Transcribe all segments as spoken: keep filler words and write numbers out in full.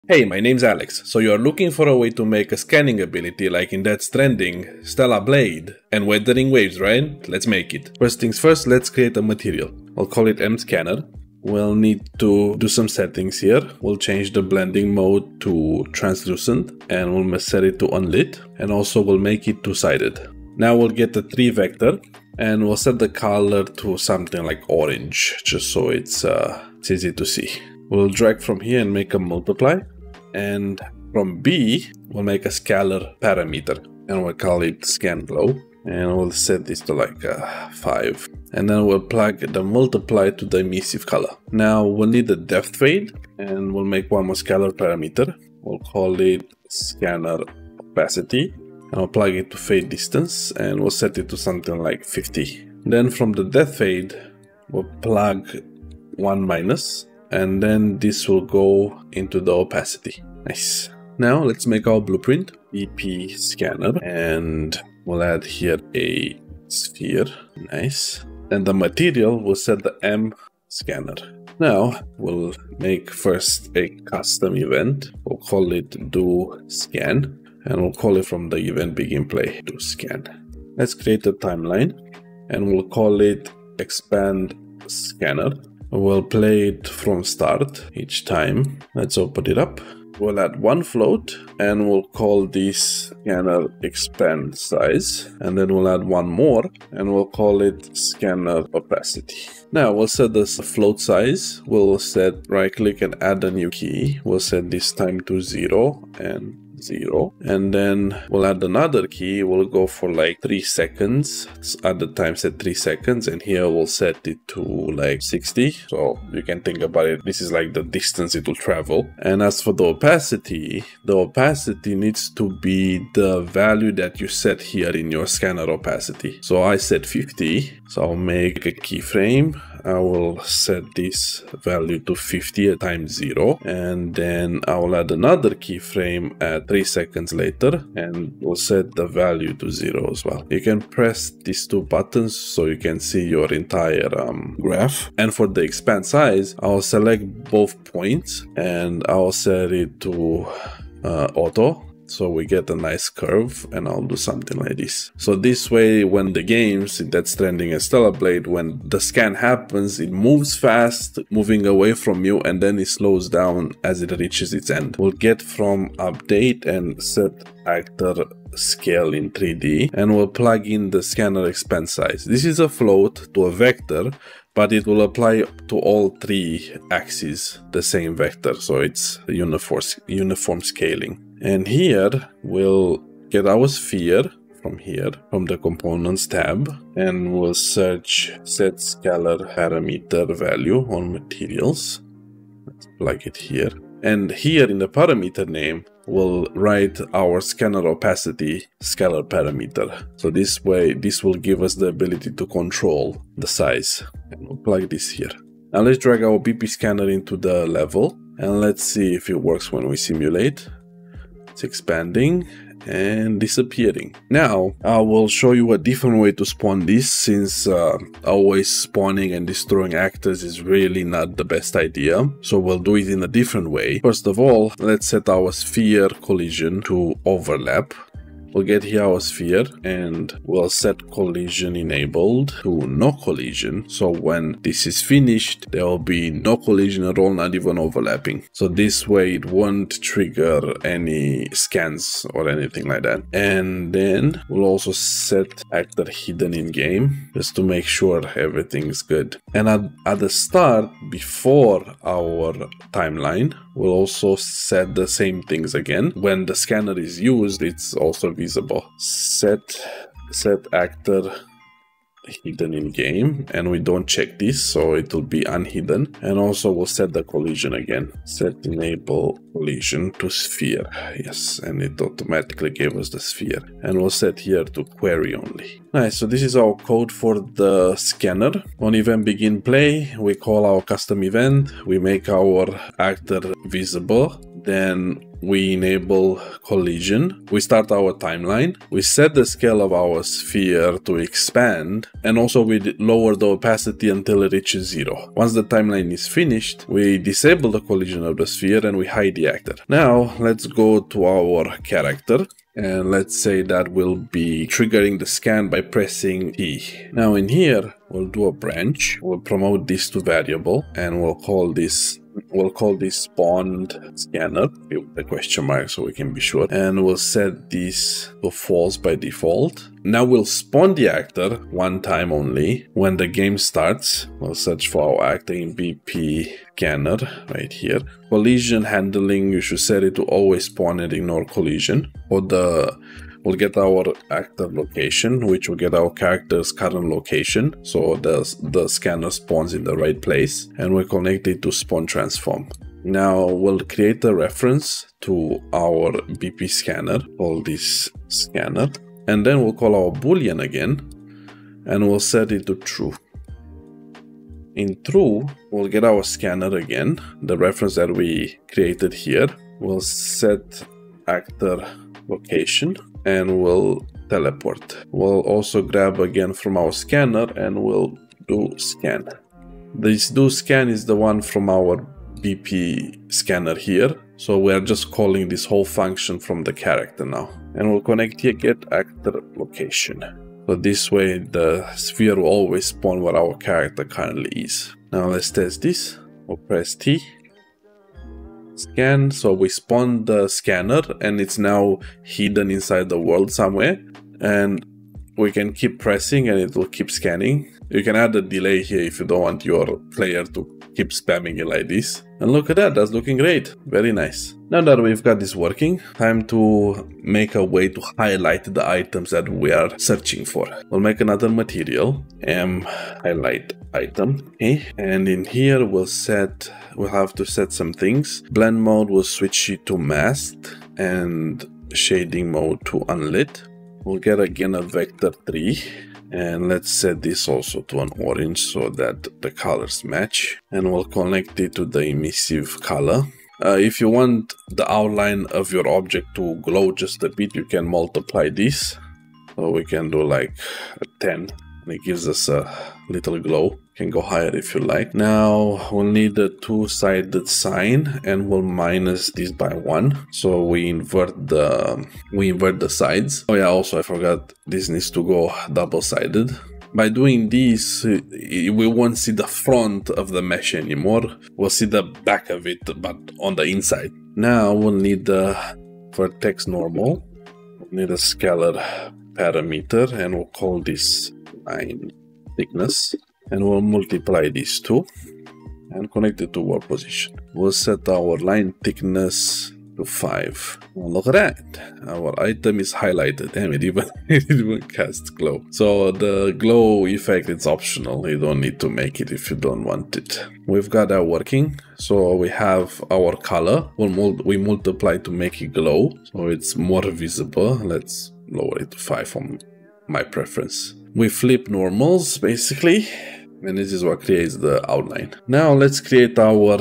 Hey, my name's Alex. So you're looking for a way to make a scanning ability like in Death Stranding, Stellar Blade, and Wuthering Waves, right? Let's make it. First things first, let's create a material. I'll call it M-Scanner. We'll need to do some settings here. We'll change the blending mode to translucent and we'll set it to unlit, and also we'll make it two-sided. Now we'll get the three vector and we'll set the color to something like orange, just so it's, uh, it's easy to see. We'll drag from here and make a multiply. And from B, we'll make a scalar parameter and we'll call it scan glow. And we'll set this to like uh, five. And then we'll plug the multiply to the emissive color. Now we'll need the depth fade and we'll make one more scalar parameter. We'll call it scanner opacity. And we'll plug it to fade distance and we'll set it to something like fifty. Then from the depth fade, we'll plug one minus. And then this will go into the opacity. Nice. Now let's make our blueprint. E P scanner. And we'll add here a sphere. Nice. And the material will set the M scanner. Now we'll make first a custom event. We'll call it do scan. And we'll call it from the event begin play do scan. Let's create a timeline. And we'll call it expand scanner. We'll play it from start each time. Let's open it up. We'll add one float and we'll call this scanner expand size. And then we'll add one more and we'll call it scanner opacity. Now we'll set this float size. We'll set right click and add a new key. We'll set this time to zero and zero, and then we'll add another key. We'll go for like three seconds. At the time set three seconds, and here we'll set it to like sixty, so you can think about it. This is like the distance it will travel. And as for the opacity, the opacity needs to be the value that you set here in your scanner opacity. So I set fifty, so I'll make a keyframe. I will set this value to fifty times zero, and then I will add another keyframe at three seconds later, and we'll set the value to zero as well. You can press these two buttons so you can see your entire um, graph. And for the expand size, I'll select both points and I'll set it to uh, auto. So we get a nice curve, and I'll do something like this. So this way, when the games, in Death Stranding and Stellar Blade, when the scan happens, it moves fast, moving away from you, and then it slows down as it reaches its end. We'll get from update and set actor scale in three D, and we'll plug in the scanner expand size. This is a float to a vector, but it will apply to all three axes, the same vector, so it's uniform, uniform scaling. And here we'll get our sphere from here, from the components tab, and we'll search set scalar parameter value on materials. Let's plug it here. And here in the parameter name, we'll write our scanner opacity scalar parameter. So this way, this will give us the ability to control the size. And we'll plug this here. Now let's drag our B P scanner into the level, and let's see if it works when we simulate. It's expanding and disappearing. Now I will show you a different way to spawn this, since uh, always spawning and destroying actors is really not the best idea. So we'll do it in a different way. First of all, let's set our sphere collision to overlap. We'll get here our sphere and we'll set collision enabled to no collision. So when this is finished, there will be no collision at all, not even overlapping. So this way it won't trigger any scans or anything like that. And then we'll also set actor hidden in game, just to make sure everything is good. And at, at the start, before our timeline, we'll also set the same things again. When the scanner is used, it's also visible. Set set actor hidden in game, and we don't check this, so it will be unhidden. And also we'll set the collision again. Set enable collision to sphere. Yes, and it automatically gave us the sphere. And we'll set here to query only. Nice, so this is our code for the scanner. On event begin play, we call our custom event, we make our actor visible. Then we enable collision. We start our timeline. We set the scale of our sphere to expand, and also we lower the opacity until it reaches zero. Once the timeline is finished, we disable the collision of the sphere and we hide the actor. Now let's go to our character. And let's say that we'll be triggering the scan by pressing T. Now in here, we'll do a branch. We'll promote this to variable, and we'll call this we'll call this spawned scanner with a question mark so we can be sure. And we'll set this to false by default. Now we'll spawn the actor one time only. When the game starts, we'll search for our actor in B P scanner right here. Collision handling, you should set it to always spawn and ignore collision. Or the we'll get our actor location, which will get our character's current location, so the, the scanner spawns in the right place, and we'll connect it to spawn transform. Now we'll create a reference to our B P scanner, call this scanner, and then we'll call our boolean again, and we'll set it to true. In true, we'll get our scanner again, the reference that we created here. We'll set actor location, and we'll teleport. We'll also grab again from our scanner and we'll do scan. This do scan is the one from our B P scanner here. So we are just calling this whole function from the character now. And we'll connect here get actor location. So this way the sphere will always spawn where our character currently is. Now let's test this. We'll press T. Scan, so we spawned the scanner and it's now hidden inside the world somewhere, and we can keep pressing and it will keep scanning. You can add a delay here if you don't want your player to keep spamming it like this. And look at that, that's looking great. Very nice. Now that we've got this working, time to make a way to highlight the items that we are searching for. We'll make another material, M highlight item, okay? And in here we'll set, we'll have to set some things. Blend mode will switch it to masked and shading mode to unlit. We'll get again a vector three. And let's set this also to an orange so that the colors match. And we'll connect it to the emissive color. Uh, if you want the outline of your object to glow just a bit, you can multiply this. So we can do like a ten. And it gives us a little glow. You can go higher if you like. Now we'll need a two-sided sign, and we'll minus this by one. So we invert the we invert the sides. Oh yeah, also I forgot this needs to go double-sided. By doing this, we won't see the front of the mesh anymore. We'll see the back of it, but on the inside. Now we'll need the vertex normal. We'll need a scalar parameter, and we'll call this line thickness, and we'll multiply these two and connect it to warp position. We'll set our line thickness to five. Oh, look at that, our item is highlighted. Damn, it even, it even casts glow. So the glow effect is optional. You don't need to make it if you don't want it. We've got that working. So we have our color. We'll mul we multiply to make it glow, so it's more visible. Let's lower it to five from my preference. We flip normals basically, and this is what creates the outline. Now let's create our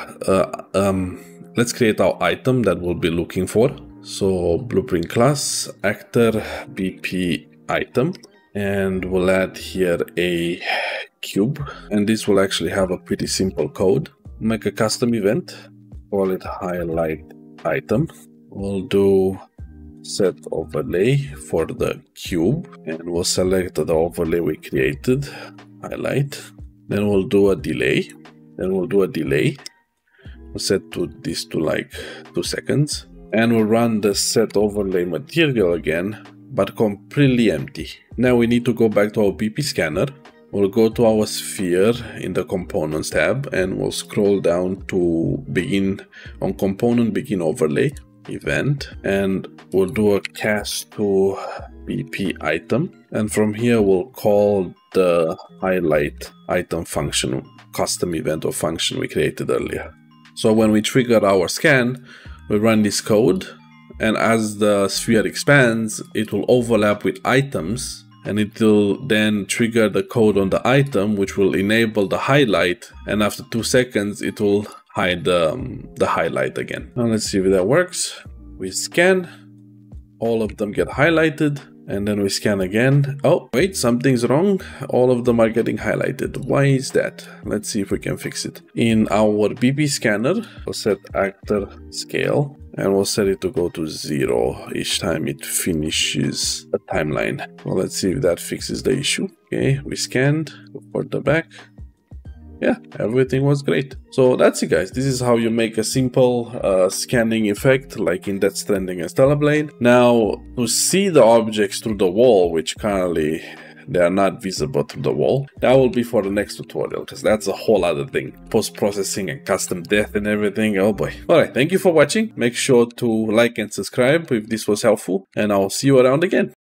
uh, um, let's create our item that we'll be looking for. So blueprint class actor B P item, and we'll add here a cube, and this will actually have a pretty simple code. Make a custom event, call it highlight item. We'll do set overlay for the cube, and we'll select the overlay we created, highlight. Then we'll do a delay. Then we'll do a delay. We'll set to this to like two seconds, and we'll run the set overlay material again, but completely empty. Now we need to go back to our B P scanner. We'll go to our sphere in the components tab, and we'll scroll down to begin on component begin overlay event, and we'll do a cast to B P item, and from here we'll call the highlight item function custom event or function we created earlier. So when we trigger our scan, we run this code, and as the sphere expands, it will overlap with items, and it will then trigger the code on the item, which will enable the highlight, and after two seconds it will hide um, the highlight again. Now let's see if that works. We scan, all of them get highlighted, and then we scan again. Oh, wait, something's wrong. All of them are getting highlighted. Why is that? Let's see if we can fix it. In our B P scanner, we'll set actor scale, and we'll set it to go to zero each time it finishes a timeline. Well, let's see if that fixes the issue. Okay, we scanned, go further back. Yeah, everything was great. So that's it, guys. This is how you make a simple uh, scanning effect like in Death Stranding and Stellar Blade. Now, to see the objects through the wall, which currently they are not visible through the wall, that will be for the next tutorial, because that's a whole other thing. Post-processing and custom death and everything, oh boy. Alright, thank you for watching. Make sure to like and subscribe if this was helpful, and I'll see you around again.